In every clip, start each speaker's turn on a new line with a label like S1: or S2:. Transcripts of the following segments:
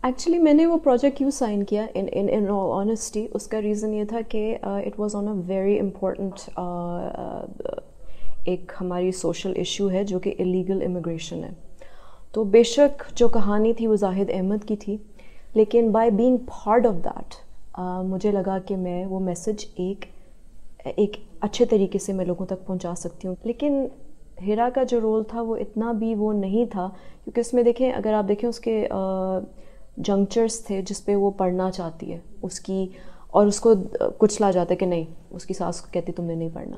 S1: Actually میں نے وہ پروجیکٹ کیوں سائن کیا ان آل آنیسٹی، اس کا ریزن یہ تھا کہ it was on a very important ایک ہماری سوشل ایشو ہے جو کہ الیگل امیگریشن ہے. تو بے شک جو کہانی تھی وہ زاہد احمد کی تھی، لیکن by being part of that مجھے لگا کہ میں وہ میسج ایک اچھے طریقے سے میں لوگوں تک پہنچا سکتی ہوں. لیکن ہیرا کا جو رول تھا وہ اتنا بھی وہ نہیں تھا، کیونکہ اس میں دیکھیں، اگر آپ دیکھیں اس کے جنکچرس تھے جس پہ وہ پڑھنا چاہتی ہے اس کی، اور اس کو کچلا جاتا ہے کہ نہیں، اس کی ساس کو کہتی تم نے نہیں پڑھنا.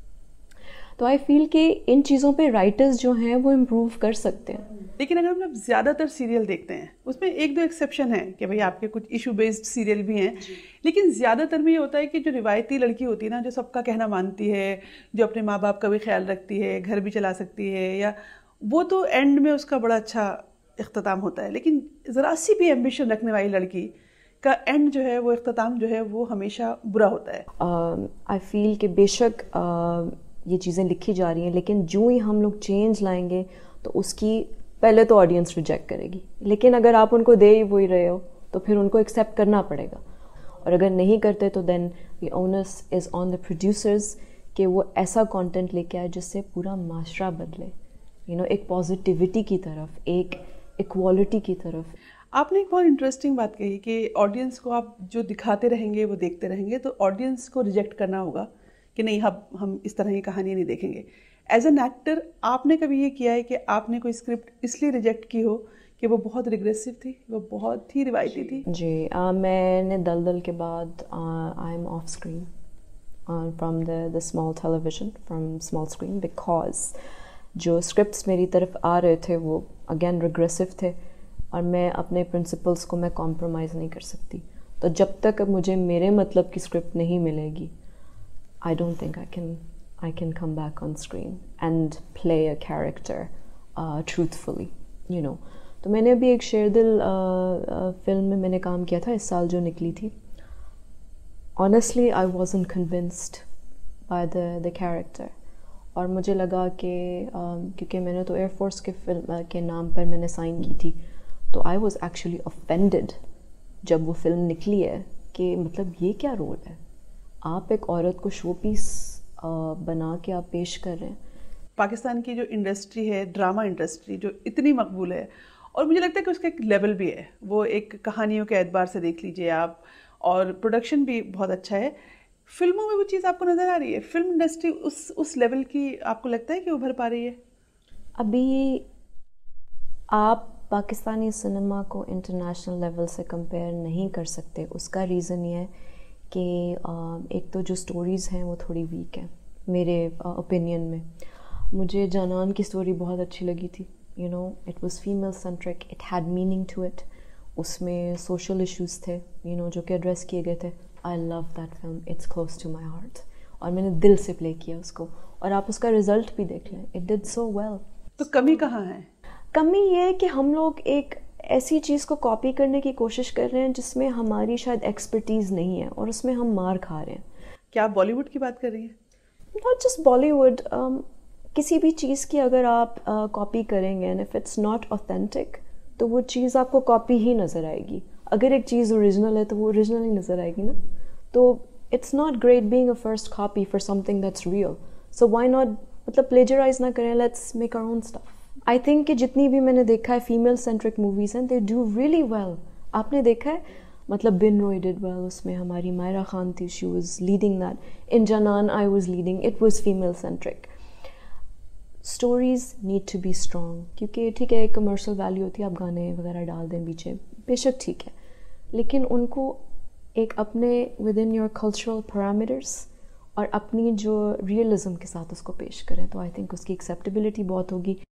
S1: تو آئی فیل کہ ان چیزوں پہ رائٹرز جو ہیں وہ امپروو کر سکتے ہیں.
S2: لیکن اگر ہم لوگ زیادہ تر سیریل دیکھتے ہیں اس میں ایک دو ایکسیپشن ہیں کہ بھئی آپ کے کچھ ایشو بیسڈ سیریل بھی ہیں، لیکن زیادہ تر میں یہ ہوتا ہے کہ جو روایتی لڑکی ہوتی ہے نا، جو سب کا کہنا مانتی ہے، جو اپنے ماں باپ کا بھی خیال رکھتی ہے، گھر بھی چلا سکتی ہے، یا وہ تو اینڈ میں اس کا بڑا اچھا اختتام ہوتا ہے. لیکن ذرا سی بھی ایمبیشن رکھنے والی لڑکی کا اینڈ جو ہے، وہ اختتام جو ہے وہ ہمیشہ برا ہوتا ہے.
S1: آئی فیل کہ بے شک یہ چیزیں لکھی جا رہی ہیں، لیکن جو ہی ہم لوگ چینج لائیں گے تو اس کی پہلے تو آڈینس ریجیکٹ کرے گی، لیکن اگر آپ ان کو دے ہی وہی رہے ہو تو پھر ان کو ایکسیپٹ کرنا پڑے گا. اور اگر نہیں کرتے تو دین دی اونس از آن دا پروڈیوسرز کہ وہ ایسا کانٹینٹ لے کے آئے جس سے پورا معاشرہ بدلے، ایک پازیٹیوٹی کی طرف، ایک ایکوالٹی کی طرف.
S2: آپ نے ایک بہت انٹرسٹنگ بات کہی کہ آڈینس کو آپ جو دکھاتے رہیں گے وہ دیکھتے رہیں گے، تو آڈینس کو ریجیکٹ کرنا ہوگا کہ نہیں، ہم اس طرح کی کہانیاں نہیں دیکھیں گے. ایز این ایکٹر آپ نے کبھی یہ کیا ہے کہ آپ نے کوئی اسکرپٹ اس لیے ریجیکٹ کی ہو کہ وہ بہت ریگریسو تھی، وہ بہت ہی روایتی تھی؟
S1: جی، میں نے دلدل کے بعد I am off screen from the small television, from small screen, because جو اسکرپٹس میری طرف آ رہے تھے وہ اگین ریگریسو تھے، اور میں اپنے پرنسپلس کو میں کمپرومائز نہیں کر سکتی. تو جب تک مجھے میرے مطلب کی اسکرپٹ نہیں ملے گی، I don't think I can come back on screen and play a character truthfully, تو میں نے ابھی ایک شیر دل فلم میں نے کام کیا تھا اس سال جو نکلی تھی. Honestly, I wasn't convinced by the character, اور مجھے لگا کہ کیونکہ میں نے تو ایئر فورس کے فلم کے نام پر میں نے سائن کی تھی، تو I was actually offended جب وہ فلم نکلی ہے کہ مطلب یہ کیا رول ہے، آپ ایک عورت کو شو پیس بنا کے آپ پیش کر رہے ہیں.
S2: پاکستان کی جو انڈسٹری ہے، ڈرامہ انڈسٹری جو اتنی مقبول ہے، اور مجھے لگتا ہے کہ اس کا ایک لیول بھی ہے، وہ ایک کہانیوں کے اعتبار سے دیکھ لیجئے آپ، اور پروڈکشن بھی بہت اچھا ہے. فلموں میں وہ چیز آپ کو نظر آ رہی ہے؟ فلم انڈسٹری اس لیول کی آپ کو لگتا ہے کہ ابھر پا رہی ہے؟
S1: ابھی آپ پاکستانی سنیما کو انٹرنیشنل لیول سے کمپیئر نہیں کر سکتے. اس کا ریزن یہ ہے کہ ایک تو جو سٹوریز ہیں وہ تھوڑی ویک ہیں میرے اوپینین میں. مجھے جانان کی سٹوری بہت اچھی لگی تھی، it was female centric, it had meaning to it. اس میں سوشل ایشوز تھے جو کہ ایڈریس کیے گئے تھے. I love that film, it's close to my heart, اور میں نے دل سے پلے کیا اس کو، اور آپ اس کا رزلٹ بھی دیکھ لیں، اٹ ڈڈ سو ویل.
S2: تو کمی کہاں ہے؟
S1: کمی یہ ہے کہ ہم لوگ ایک ایسی چیز کو کاپی کرنے کی کوشش کر رہے ہیں جس میں ہماری شاید ایکسپرٹیز نہیں ہے، اور اس میں ہم مار کھا رہے ہیں.
S2: کیا آپ بالی ووڈ کی بات کر رہی ہیں؟
S1: ناٹ جسٹ بالی ووڈ، کسی بھی چیز کی اگر آپ کاپی کریں گے، and if it's not authentic تو وہ چیز آپ کو کاپی ہی نظر آئے گی. اگر ایک چیز اوریجنل ہے تو وہ اوریجنل ہی نظر آئے گی نا. تو it's not great being a first copy for something that's real. So why not, مطلب پلیجرائز نہ کریں، let's make our own stuff. I think کہ جتنی بھی میں نے دیکھا ہے فیمیل سینٹرک موویز ہیں، دے ڈو ریئلی ویل. آپ نے دیکھا ہے مطلب بن روئی ڈڈ ویل، اس میں ہماری مائرہ خان تھی، شی واز لیڈنگ دیٹ. ان Jaanan I was leading, it was female centric. Stories need to be strong, کیونکہ ٹھیک ہے ایک کمرشل ویلیو ہوتی ہے، آپ گانے وغیرہ ڈال دیں پیچھے، بے شک ٹھیک ہے، لیکن ان کو ایک اپنے with in your cultural parameters اور اپنی جو ریئلزم کے ساتھ اس کو پیش کریں، تو آئی تھنک اس کی ایکسیپٹیبلٹی بہت ہوگی.